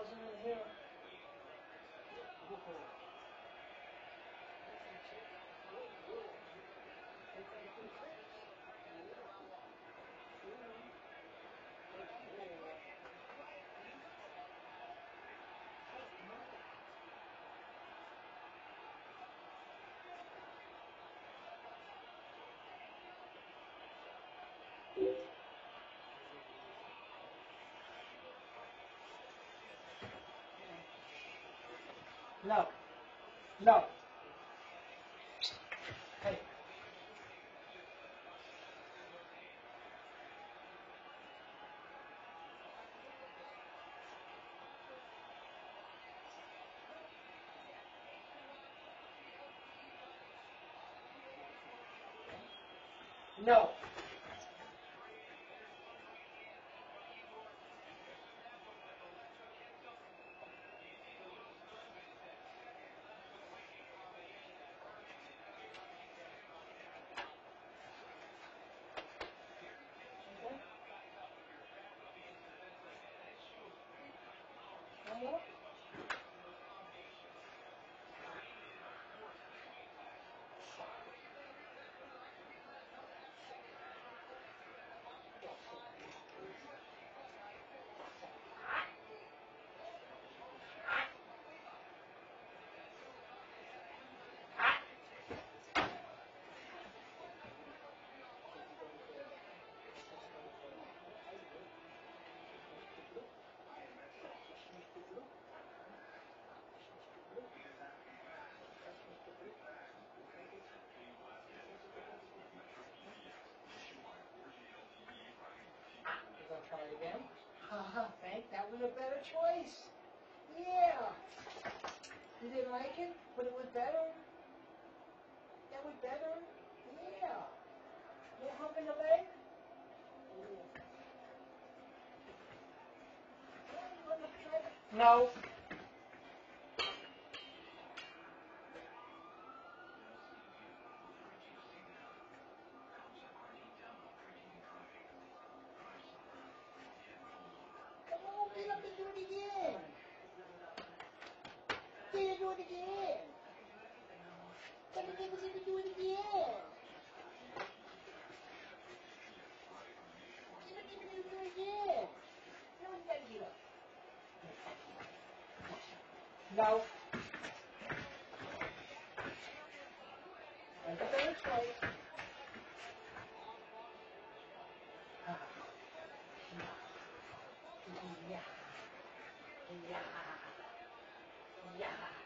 wasn't in here. No. No. Hey. No. One more. We'll try it again. Thank, that was a better choice. Yeah. You didn't like it, but it was better. That was better. Yeah. You humping the leg? No. Come on, get up and do it again. Get it, do it again. Come on, get it, do it again. Get it, do it again. Now you gotta get up. No. That's a better choice. Yeah. Yeah. Yeah.